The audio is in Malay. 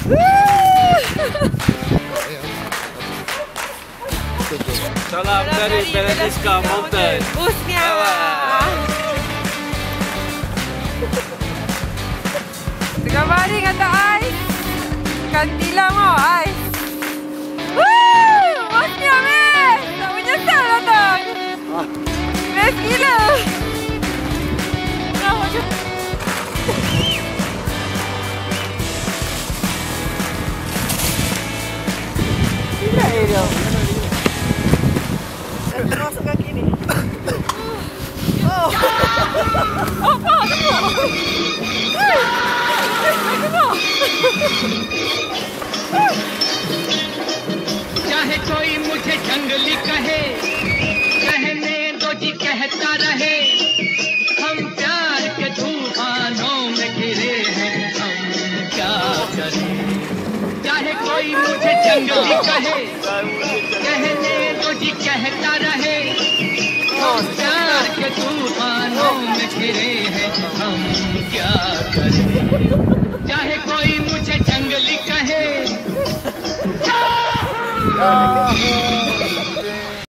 Salam dari Beladiska Mountain, Bosnia. Tengah baring atas ais. Ikan tilam tau, ais. Bosnia, Mes! Tak menyesal datang. Best gila. Gila dia. Masuk kaki ni. Oh. Apa? चाहे कोई मुझे जंगली कहे, कहने दो जी कहता रहे, हम प्यार के तूफानों में घिरे हैं, हम क्या करें। चाहे कोई मुझे जंगली कहे, कहने दो जी कहता रहे, हम प्यार के तूफानों में घिरे हैं, हम क्या करें। चाहे कोई मुझे जंगली कहे,